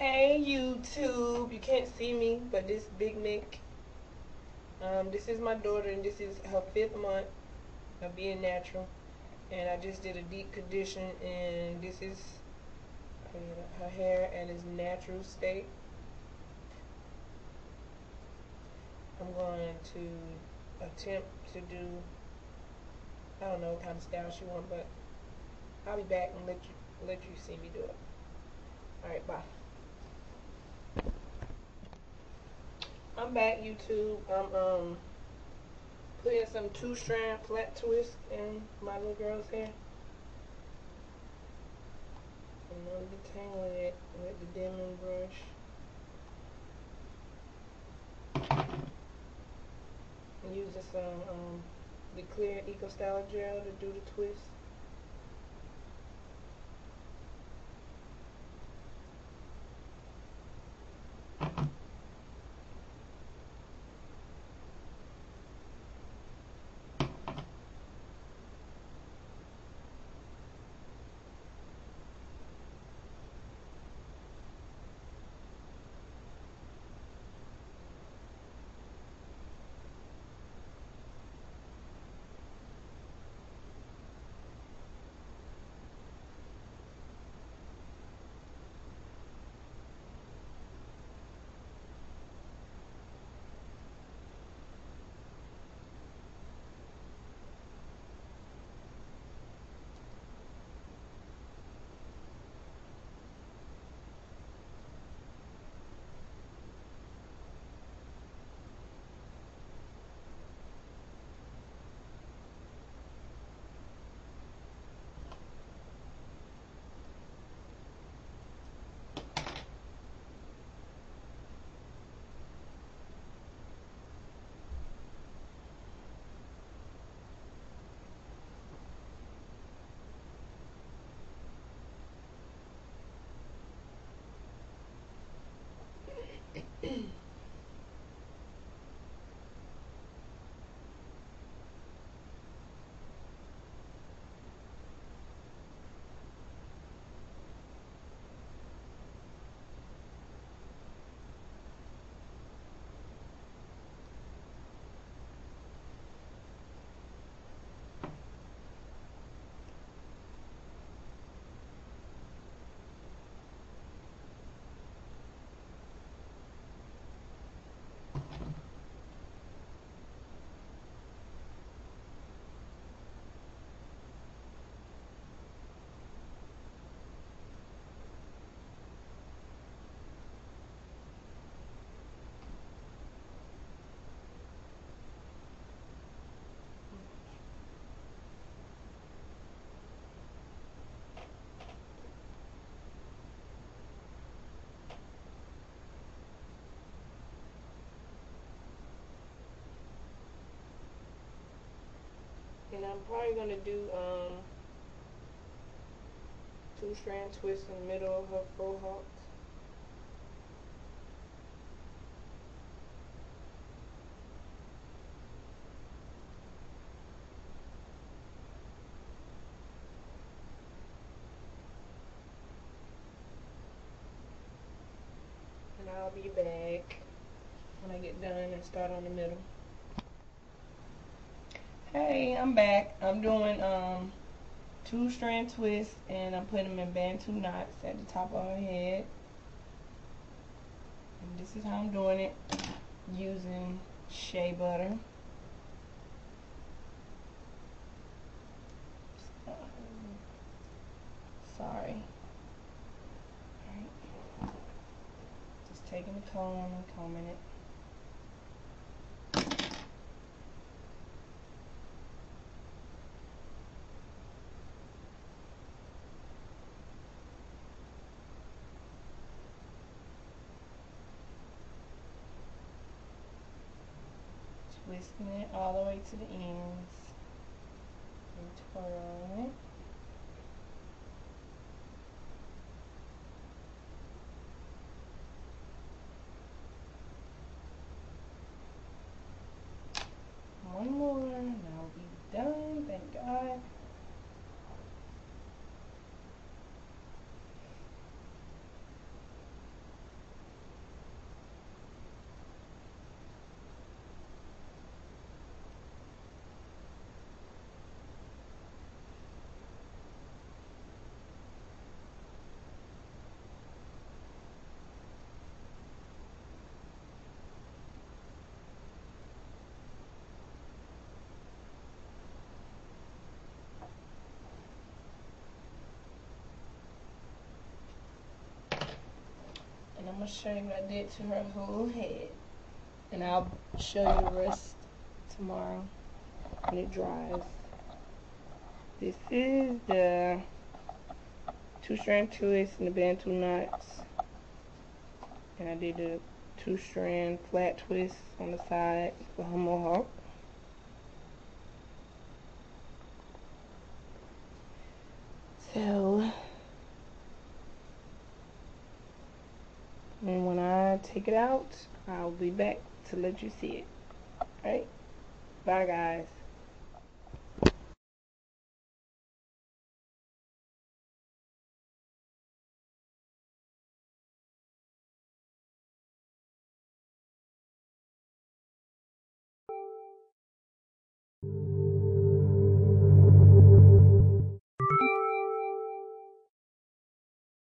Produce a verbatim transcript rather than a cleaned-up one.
Hey YouTube, you can't see me, but this Big Mick. Um, this is my daughter, and this is her fifth month of being natural. And I just did a deep condition, and this is her hair at its natural state. I'm going to attempt to do, I don't know what kind of style she wants, but I'll be back and let you let you see me do it. Alright, bye. I'm back, YouTube. I'm um putting some two strand flat twist in my little girl's hair. And I'm detangling it with the Denman brush. I'm using some um the clear Eco Styler gel to do the twist. And I'm probably going to do um, two strand twists in the middle of her faux hawk. And I'll be back when I get done and start on the middle. Hey, I'm back. I'm doing um two strand twists, and I'm putting them in Bantu knots at the top of her head. And this is how I'm doing it, using shea butter. Sorry. Alright. Just taking the comb and combing it. Twisting it all the way to the ends and twirling it. One more and I'll be done, thank God. gonna show you what I did to her whole head, and I'll show you the rest tomorrow when it dries. This is the two strand twist and the bantu knots, and I did the two strand flat twist on the side for her mohawk. So, and when I take it out, I'll be back to let you see it. Alright? Bye, guys.